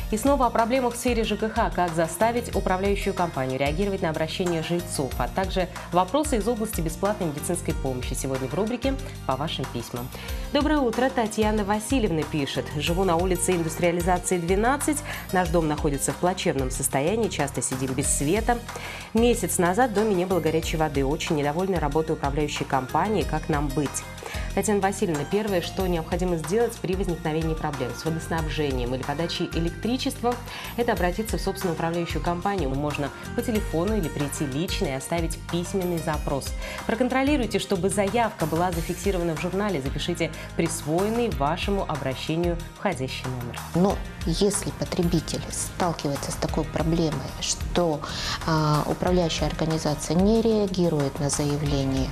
И снова о проблемах в сфере ЖКХ, как заставить управляющую компанию реагировать на обращения жильцов, а также вопросы из области бесплатной медицинской помощи. Сегодня в рубрике «По вашим письмам». Доброе утро, Татьяна Васильевна пишет. Живу на улице Индустриализации 12. Наш дом находится в плачевном состоянии, часто сидим без света. Месяц назад в доме не было горячей воды. Очень недовольны работой управляющей компании. Как нам быть? Татьяна Васильевна, первое, что необходимо сделать при возникновении проблем с водоснабжением или подачей электричества, это обратиться в собственную управляющую компанию. Можно по телефону или прийти лично и оставить письменный запрос. Проконтролируйте, чтобы заявка была зафиксирована в журнале. Запишите присвоенный вашему обращению входящий номер. Но если потребитель сталкивается с такой проблемой, что управляющая организация не реагирует на заявление,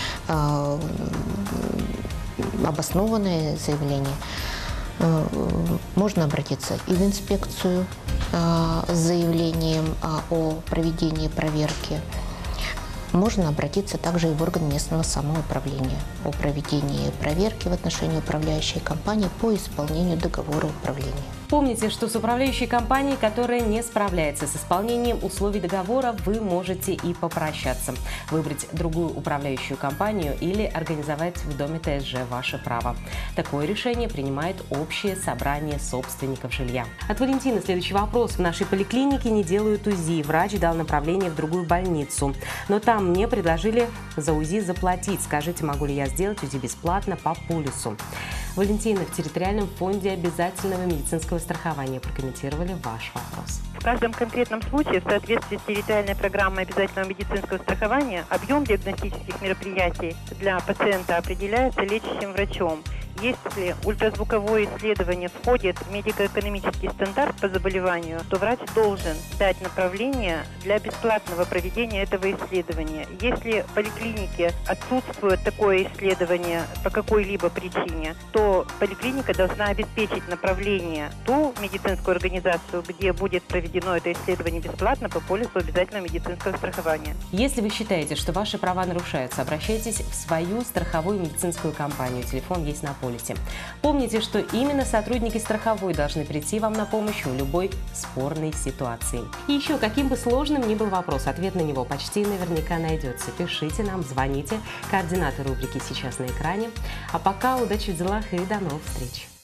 обоснованное заявление, можно обратиться и в инспекцию с заявлением о проведении проверки. Можно обратиться также и в орган местного самоуправления о проведении проверки в отношении управляющей компании по исполнению договора управления. Помните, что с управляющей компанией, которая не справляется с исполнением условий договора, вы можете и попрощаться. Выбрать другую управляющую компанию или организовать в доме ТСЖ – ваше право. Такое решение принимает общее собрание собственников жилья. От Валентины следующий вопрос. В нашей поликлинике не делают УЗИ. Врач дал направление в другую больницу. Но там мне предложили за УЗИ заплатить. Скажите, могу ли я сделать УЗИ бесплатно по полису? Валентина, в территориальном фонде обязательного медицинского страхования прокомментировали ваш вопрос. В каждом конкретном случае, в соответствии с территориальной программой обязательного медицинского страхования, объем диагностических мероприятий для пациента определяется лечащим врачом. Если ультразвуковое исследование входит в медико-экономический стандарт по заболеванию, то врач должен дать направление для бесплатного проведения этого исследования. Если в поликлинике отсутствует такое исследование по какой-либо причине, то поликлиника должна обеспечить направление в ту медицинскую организацию, где будет проведено это исследование бесплатно по полису обязательного медицинского страхования. Если вы считаете, что ваши права нарушаются, обращайтесь в свою страховую медицинскую компанию. Телефон есть на полисе. Помните, что именно сотрудники страховой должны прийти вам на помощь в любой спорной ситуации. И еще, каким бы сложным ни был вопрос, ответ на него почти наверняка найдется. Пишите нам, звоните. Координаты рубрики сейчас на экране. А пока удачи в делах и до новых встреч!